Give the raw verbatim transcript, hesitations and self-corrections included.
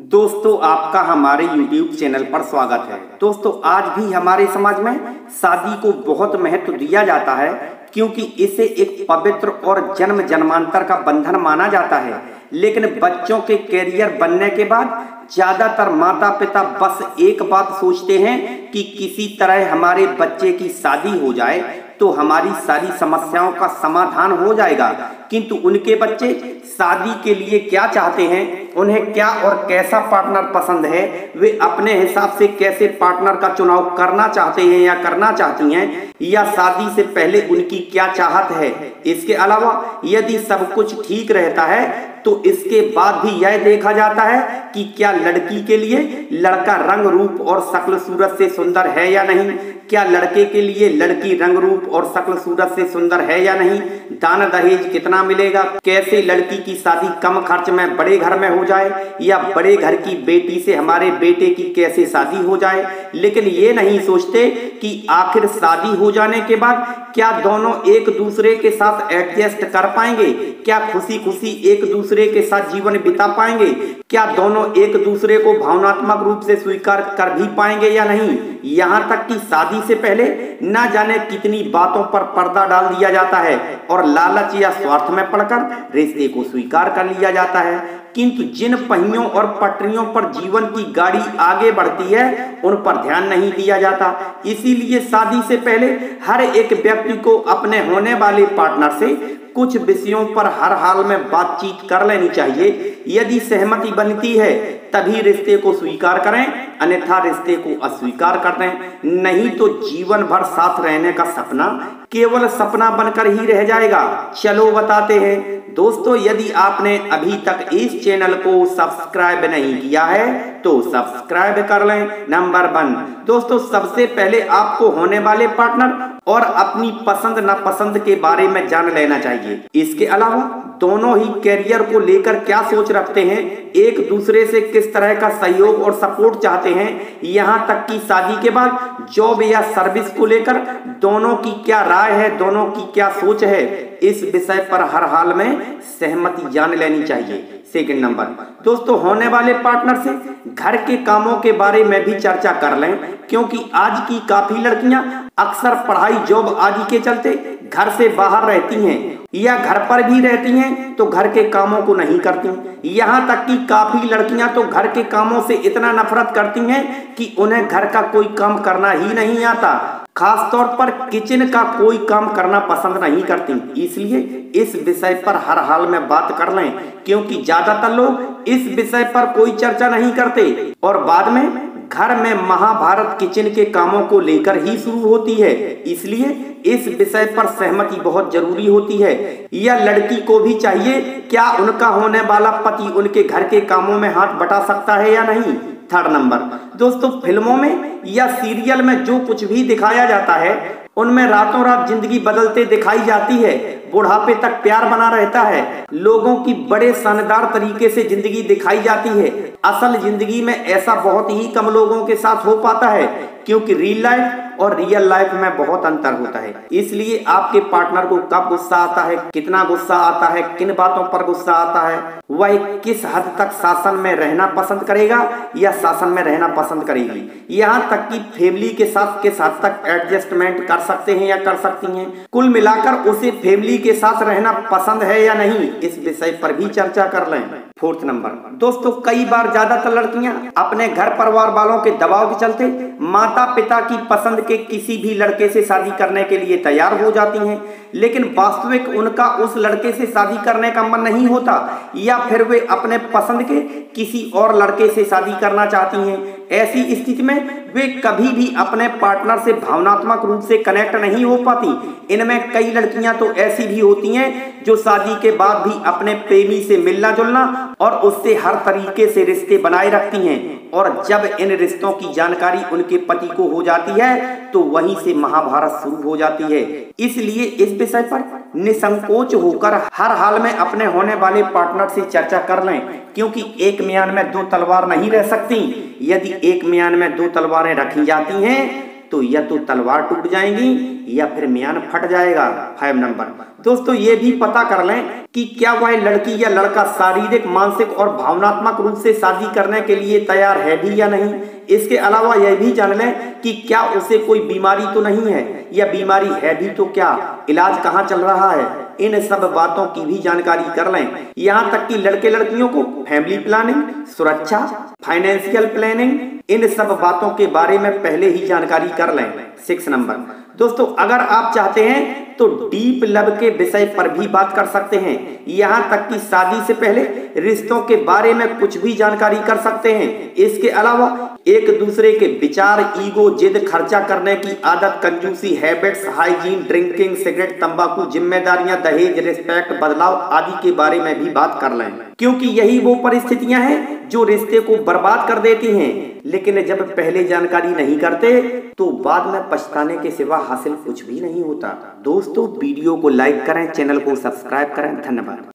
दोस्तों आपका हमारे YouTube चैनल पर स्वागत है। दोस्तों आज भी हमारे समाज में शादी को बहुत महत्व दिया जाता है क्योंकि इसे एक पवित्र और जन्म जन्मांतर का बंधन माना जाता है। लेकिन बच्चों के कैरियर बनने के बाद ज्यादातर माता पिता बस एक बात सोचते हैं कि किसी तरह हमारे बच्चे की शादी हो जाए तो हमारी सारी समस्याओं का समाधान हो जाएगा। किंतु उनके बच्चे शादी के लिए क्या चाहते हैं, उन्हें क्या और कैसा पार्टनर पसंद है, वे अपने हिसाब से कैसे पार्टनर का चुनाव करना चाहते हैं या करना चाहती हैं, या शादी से पहले उनकी क्या चाहत है। इसके अलावा यदि सब कुछ ठीक रहता है तो इसके बाद भी यह देखा जाता है कि क्या लड़की के लिए लड़का रंग रूप और शक्ल सूरत से सुंदर है या नहीं, क्या लड़के के लिए लड़की रंग रूप और शक्ल सूरत से सुंदर है या नहीं, दान दहेज कितना मिलेगा, कैसे लड़की की शादी कम खर्च में बड़े घर में हो जाए या बड़े घर की बेटी से हमारे बेटे की कैसे शादी हो जाए। लेकिन ये नहीं सोचते कि आखिर शादी हो जाने के बाद क्या दोनों एक दूसरे के साथ एडजस्ट कर पाएंगे, क्या खुशी खुशी एक दूसरे के साथ जीवन बिता पाएंगे, क्या दोनों एक दूसरे को भावनात्मक रूप से स्वीकार कर भी पाएंगे या नहीं। यहाँ तक कि शादी से पहले न जाने कितनी बातों पर पर्दा डाल दिया जाता है और लालच या स्वार्थ में पड़कर रिश्ते को स्वीकार कर लिया जाता है। किंतु जिन पहियों और पटरियों पर जीवन की गाड़ी आगे बढ़ती है उन पर ध्यान नहीं दिया जाता। इसीलिए शादी से पहले हर एक व्यक्ति को अपने होने वाले पार्टनर से कुछ विषयों पर हर हाल में बातचीत कर लेनी चाहिए। यदि सहमति बनती है तभी रिश्ते को स्वीकार करें, अन्यथा रिश्ते को अस्वीकार कर दें। नहीं तो जीवन भर साथ रहने का सपना केवल सपना बनकर ही रह जाएगा। चलो बताते हैं दोस्तों, यदि आपने अभी तक इस चैनल को सब्सक्राइब नहीं किया है तो सब्सक्राइब कर लें। नंबर वन दोस्तों, सबसे पहले आपको होने वाले पार्टनर और अपनी पसंद नापसंद के बारे में जान लेना चाहिए। इसके अलावा दोनों ही कैरियर को लेकर क्या सोच रखते हैं, एक दूसरे से किस तरह का सहयोग और सपोर्ट चाहते हैं, यहाँ तक कि शादी के बाद जॉब या सर्विस को लेकर दोनों की क्या राय है, दोनों की क्या सोच है, इस विषय पर हर हाल में सहमति जान लेनी चाहिए। सेकंड नंबर दोस्तों, होने वाले पार्टनर से घर के कामों के बारे में भी चर्चा कर लें क्योंकि आज की काफी लड़कियां अक्सर पढ़ाई जॉब आदि के चलते घर से बाहर रहती हैं या घर पर भी रहती हैं तो घर के कामों को नहीं करती। यहाँ तक कि काफी लड़कियां तो घर के कामों से इतना नफरत करती हैं कि उन्हें घर का कोई काम करना ही नहीं आता, खास तौर पर किचन का कोई काम करना पसंद नहीं करती। इसलिए इस विषय पर हर हाल में बात कर लें क्योंकि ज्यादातर लोग इस विषय पर कोई चर्चा नहीं करते और बाद में घर में महाभारत किचन के कामों को लेकर ही शुरू होती है। इसलिए इस विषय पर सहमति बहुत जरूरी होती है। यह लड़की को भी चाहिए, क्या उनका होने वाला पति उनके घर के कामों में हाथ बटा सकता है या नहीं। थर्ड नंबर दोस्तों, फिल्मों में या सीरियल में जो कुछ भी दिखाया जाता है उनमें रातों रात जिंदगी बदलते दिखाई जाती है, बुढ़ापे तक प्यार बना रहता है, लोगों की बड़े शानदार तरीके से जिंदगी दिखाई जाती है। असल जिंदगी में ऐसा बहुत ही कम लोगों के साथ हो पाता है क्योंकि रियल लाइफ और रियल लाइफ में बहुत अंतर होता है। इसलिए आपके पार्टनर को कब गुस्सा आता है, कितना गुस्सा आता है, किन बातों पर गुस्सा आता है, वह किस हद तक शासन में रहना पसंद करेगा या शासन में रहना पसंद करेगी, यहाँ तक कि फैमिली के साथ किस हद तक एडजस्टमेंट कर सकते हैं या कर सकती हैं, कुल मिलाकर उसे फैमिली के साथ रहना पसंद है या नहीं, इस विषय पर भी चर्चा कर लें। फोर्थ नंबर दोस्तों, कई बार ज्यादातर लड़कियां अपने घर परिवार वालों के दबाव के चलते माता पिता की पसंद के किसी भी लड़के से शादी करने के लिए तैयार हो जाती हैं, लेकिन वास्तविक उनका उस लड़के से शादी करने का मन नहीं होता या फिर वे अपने पसंद के किसी और लड़के से शादी करना चाहती हैं। ऐसी स्थिति में वे कभी भी अपने पार्टनर से भावनात्मक रूप से कनेक्ट नहीं हो पाती। इनमें कई लड़कियां तो ऐसी भी होती हैं जो शादी के बाद भी अपने प्रेमी से मिलना जुलना और उससे हर तरीके से रिश्ते बनाए रखती हैं और जब इन रिश्तों की जानकारी उनके पति को हो जाती है तो वहीं से महाभारत शुरू हो जाती है। इसलिए इस विषय पर निसंकोच होकर हर हाल में अपने होने वाले पार्टनर से चर्चा कर लें क्योंकि एक म्यान में दो तलवार नहीं रह सकती। यदि एक म्यान में दो तलवारें रखी जाती हैं तो या तो तलवार टूट जाएंगी या फिर म्यान फट जाएगा। फाइव नंबर दोस्तों, ये भी पता कर लें कि क्या वह लड़की या लड़का शारीरिक, मानसिक और भावनात्मक रूप से शादी करने के लिए तैयार है भी या नहीं। इसके अलावा यह भी जान लें कि क्या उसे कोई बीमारी तो नहीं है, या बीमारी है भी तो क्या इलाज कहाँ चल रहा है। इन सब बातों की भी जानकारी कर लें। यहाँ तक कि लड़के लड़कियों को फैमिली प्लानिंग, सुरक्षा, फाइनेंशियल प्लानिंग, इन सब बातों के बारे में पहले ही जानकारी कर लें। सिक्स नंबर दोस्तों, अगर आप चाहते हैं तो डीप लव के विषय पर भी बात कर सकते हैं। यहाँ तक कि शादी से पहले रिश्तों के बारे में कुछ भी जानकारी कर सकते हैं। इसके अलावा एक दूसरे के विचार, ईगो, जिद, खर्चा करने की आदत, कंजूसी, हैबिट्स, हाइजीन, ड्रिंकिंग, सिगरेट, तंबाकू, जिम्मेदारियां, दहेज, रिस्पेक्ट, बदलाव आदि के बारे में भी बात कर लें, क्योंकि यही वो परिस्थितियां हैं जो रिश्ते को बर्बाद कर देती हैं। लेकिन जब पहले जानकारी नहीं करते तो बाद में पछताने के सिवा हासिल कुछ भी नहीं होता। दोस्तों, वीडियो को लाइक करें, चैनल को सब्सक्राइब करें। धन्यवाद।